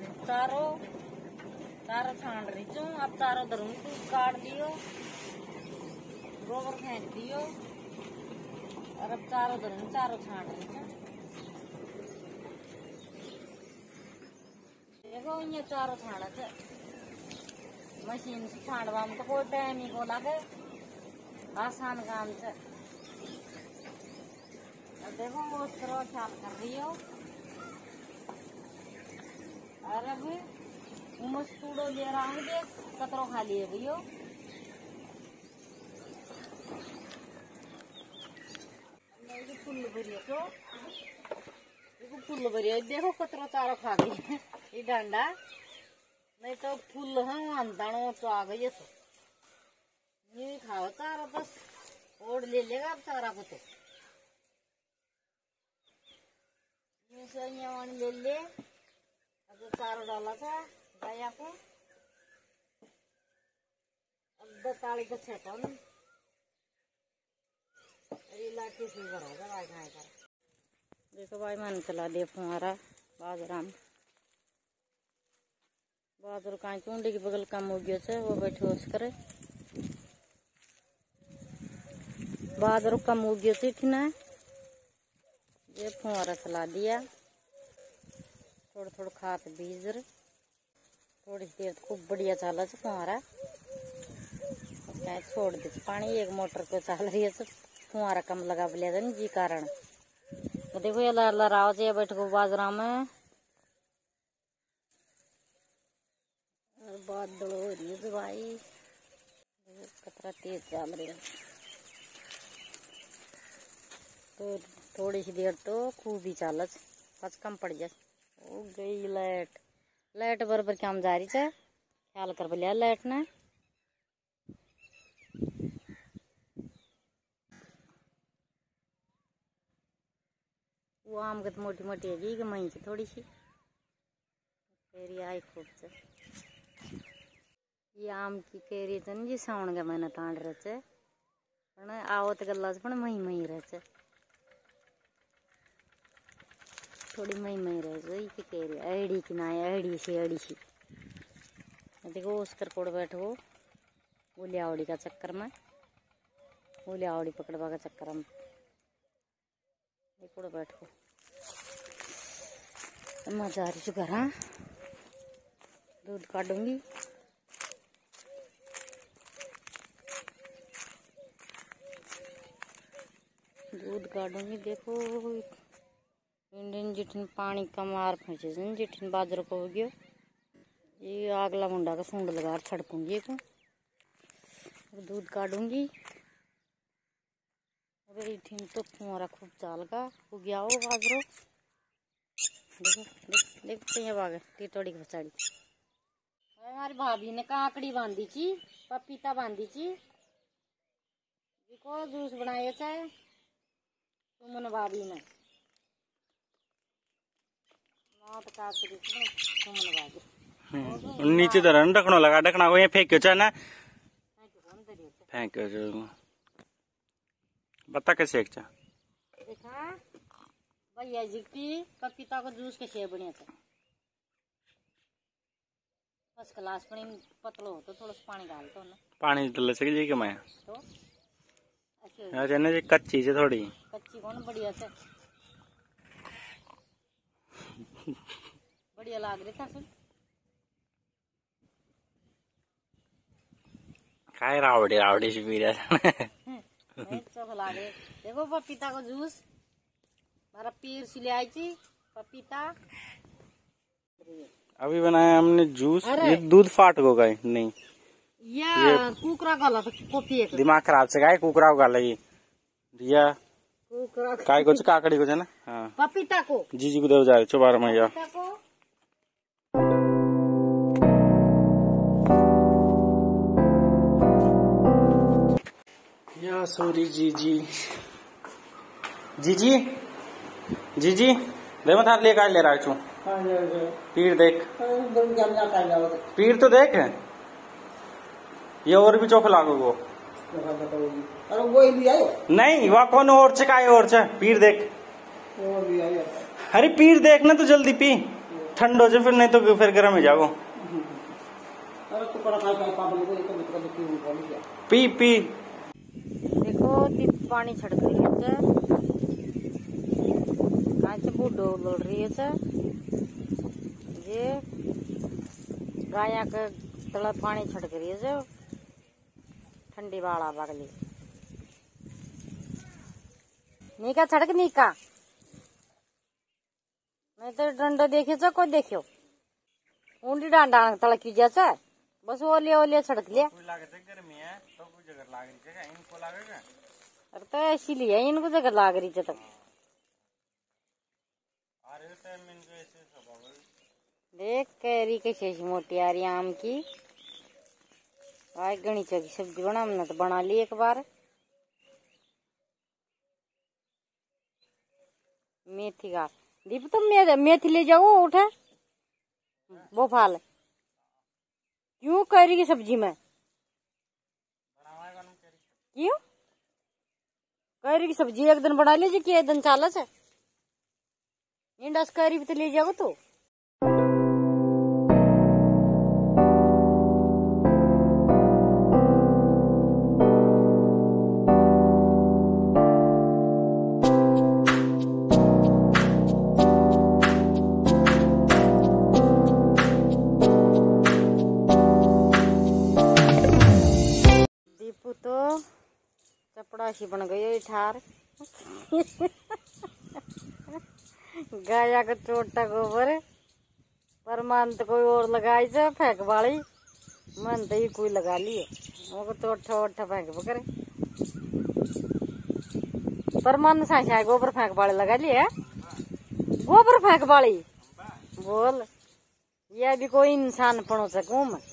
चारों छान रही हूँ। अब चारों धरूंगी, दूध काट दियो, गोबर फेंक दियो और अब चारों धरूंगी, चारों छान रही हूँ। देखो ये चारों छाना थे मशीन से छाड़वा में तो कोई टाइम ही को लगे, आसान काम से। देखो वो उस तरह ख्याल कर रही हो और अभी उमस टूडो ले रहा हूँ, देख कतरो खा लिए भैया। फुल भरिया तो फुल भरिया, देखो कतरो चारो खा गई ये डंडा, नहीं तो फुल है अंधाणो तो आ गई है। तो ये खाओ चारा, बस ओढ़ ले लेगा अब चारा को। तो ले ले, अब चारा डाला था गाया को, अब बताली को छेटा ना लाठी से भरा भाई खाए कर। देखो भाई मन चला दे फुहारा बाजरा में, बाजर का चूंडी के बगल कम हो गया से वो बैठे उस करे बाजर कम हो गया थी ना, ये फुहारा चला दिया। थोड़ा थोड़ा खाते बीज थोड़ी देर खूब बढ़िया चला से फुहारा, छोड़ दे पानी। एक मोटर को चल रही है तो फुहारा कम लगा लिया था जी कारण। तो देखो ये लहराव से बैठो बाजरा में, बादल हो रही है भाई, कतरा तेज चल रही है। तो थोड़ी सी देर तो खूब ही चालच, बस कम पड़ जाए। हो गई लाइट बराबर काम जा रही है, ख्याल कर लिया लाइट ने। वो आम के तो मोटी मोटी है कि मही थोड़ी सी केरी आई खूब से। ये आम की केरी तो जी सावन का महीना तांड रहे पण आवत गल्ला पण मही रहे, थोड़ी मही रहे की केरी अड़ी की ना अड़ी सी। देखो उसकर कोड़ बैठो उलियावड़ी का चक्कर में, उलियावड़ी पकड़वा का चक्कर में कोड़ बैठो मजा आ रही घर। हाँ दूध काटूंगी, देखो इंडियन जिठन पानी का मार फंसे जिठन बाजर को हो गयो, ये आगला मुंडा का सूंड लगा छड़कूंगी को। दूध काटूंगी, अगर तो फुहारा खूब चाल का हो गया हो बाजरो। देखो देख कहीं बागे टिटोड़ी फसाड़ी। हमारी भाभी ने काकड़ी बांधी ची, पपीता बांधी ची, देखो जूस बनाए थे सुमन भाभी ने। काकड़ी सुमन भाभी नीचे धरन ढकनो लगा, ढकना को ये फेंक्यो चा ना, फेंक्यो जो बता कैसे एक चा देखा भैया जी की पपीता को जूस कैसे बनिया था। फर्स्ट क्लास पानी पतलो हो तो थोड़ा पानी डाल दो ना, पानी डाल सके जी के मैं तो अच्छा ना जी कच्ची से थोड़ी कच्ची कौन बढ़िया से बढ़िया लाग रही था सुन। काय रावड़ी से पी रहा चोख लागे। देखो पपीता को जूस हमारा पीर से ले आई थी पपीता। अभी बनाया हमने जूस, ये दूध फाट को गए नहीं, ये कुकरा गाला था कॉफी दिमाग खराब से गए कुकरा को गाला ये काय को काकड़ी को ना। हाँ पपीता को जी को देव जाए 12 मैया या सॉरी जी दे मत हाथ ले का ले रहा छू। पीर देख, पीर तो देख, ये और भी चौक लागो वो। अरे वो भी आयो नहीं वहाँ कौन और पीर देख। अरे पीर देख ना तो जल्दी पी। ठंडो से फिर नहीं तो फिर गर्म हो जाओ। अरे तो बड़ा खाई पागल को एक मतलब क्यों बोल गया पी पी देखो दीप पानी छड़क रही है कांच बूढ़ो लोड़ रही है ये गाया का तला पानी छड़क रही है ठंडी वाला बगली नीका छड़क नीका नहीं तो डंडो देखे को देखियो ऊंडी डांडा तला की जैसा बस ओले ओले छड़क लिया गर्मी है तो कुछ जगह लाग रही है इनको लागेगा। अरे तो इसीलिए इनको जगह लाग रही है तक देख कैरी के शेष मोटी आ रही आम की आज गणित की सब्जी बना हमने तो बना ली एक बार। मेथी का दीप तुम मेथी ले जाओ उठा वो फाल क्यों कैरी की सब्जी में क्यों कैरी की सब्जी एक दिन बना लीजिए कि एक दिन चाला से इंडस कैरी भी तो ले जाओ तो तो चपड़ासी बन गई ठार गाया का चोटा गोबर पर मन तो कोई और लगाई से फेंक वाली मन तो ही कोई लगा लिए वो चोटा वोटा फेंक पकड़े पर मन साई गोबर फेंक वाले लगा लिए गोबर फेंक वाली बोल यह भी कोई इंसान पढ़ो सकूं मैं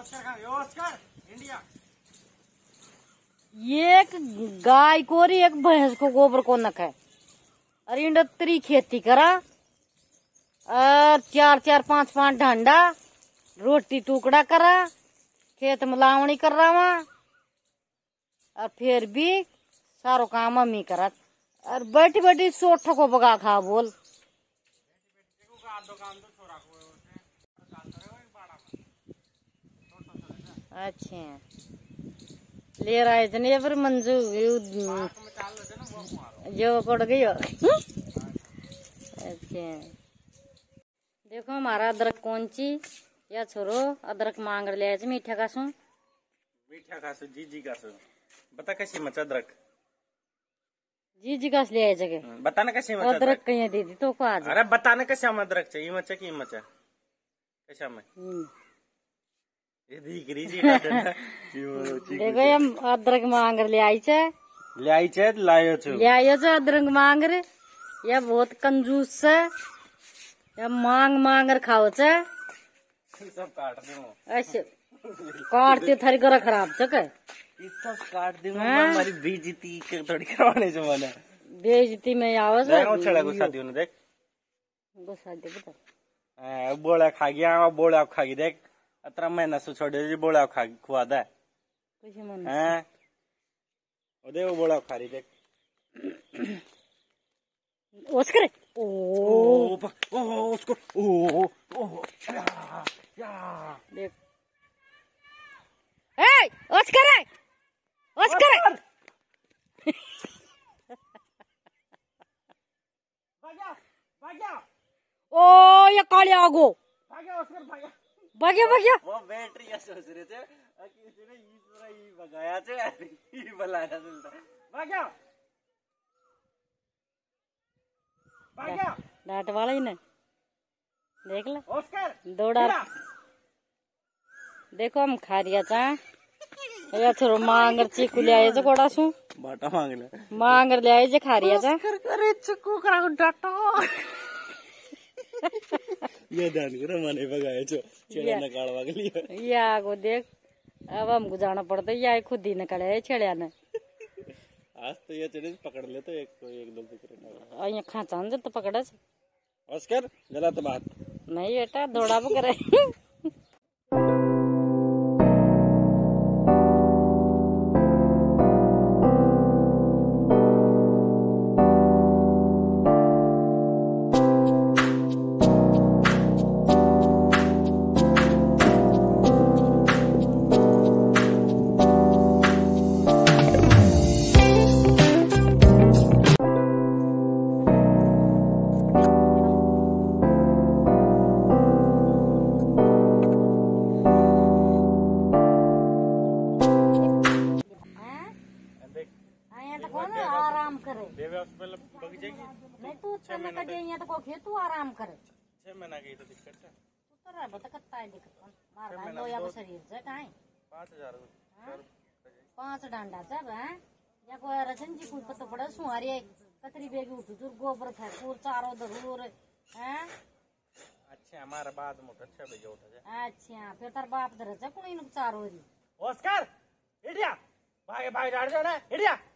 एक गाय को और एक भैंस को गोबर को नख है और इंडत्री खेती करा और 4-4 5-5 ढांडा रोटी टुकड़ा करा खेत में लावणी कर रहा वहां और फिर भी सारो काम मम्मी करा और बैठी बैठी सोठ को बगा खा बोल अच्छा ले रहा है जने पर मंजू जो कट गई अच्छा देखो हमारा अदरक कौन ची या छोरो अदरक मांग ले मीठा का सू जी का सू बता कैसी मचा अदरक जी का ले आए जगह बताना कैसे मचा अदरक कहीं दे दी तो को आज अरे बताना कैसे हम अदरक चाहिए मचा की मचा कैसा में ये दिख रही जी देखो हम अदरक मांग ले आई छे लायो छे अदरक मांग रे ये बहुत कंजूस है ये मांग मांग कर खाओ छे सब काट दूं अच्छा काटते थारी घर खराब छके सब काट दूं हमारी बेइज्जती थोड़ी करवाने से माने बेइज्जती में आवे से देखो छड़ा गुस्सा दियो ने देख गुस्सा दे बता बोला खा गया बोला खा गई देख अतरा महीना से छोड़े जी बोला खा खुआ दे कुछ मन हैं ओदे वो बोला खा रही देख ओस्कर उसको देख ए ओस्कर ओ ये काले आगो भाग्या वो बैटरी या सोच रहे थे कि इसने ई पूरा ई भगाया थे ई बलाया भाग्या डांट वाला ही ने देख ले ऑस्कर दौड़ा देखो हम खा रिया चा या थोड़ा मांगर चीकू ले आए जो कोड़ा सु बाटा मांगर ले आए जे खा रिया चा करे चक्कू करा डाटो ये ध्यान करो मने भगाया जो छेड़ा न काढ़वा के लिए या को देख अब हमको जाना पड़ता है या खुद ही निकले छेड़िया ने आज तो ये चढ़े पकड़ ले तो एक दो पकड़े और ये खाचा जब तो पकड़ा ऑस्कर जरा तो बात नहीं बेटा दौड़ा करे नहीं तू चलने का दे यहाँ तो को खे तू आराम करे 6 महीना की तो दिक्कत है तू तो रह बता कत्ता है दिक्कत मार भाई लो या शरीर से काहे 5000 5 डांडा जब है या कोई रचन जी कोई पता पड़ा सुहारी कतरी बेगी उठ तुर गोबर था पूर चारों दरूर हैं अच्छा हमारा बाद में अच्छा भेजा उठा जाए अच्छा फिर तार बाप दर जा कोई नुक चारों री ऑस्कर इडिया भाई भाई डाल जाना इडिया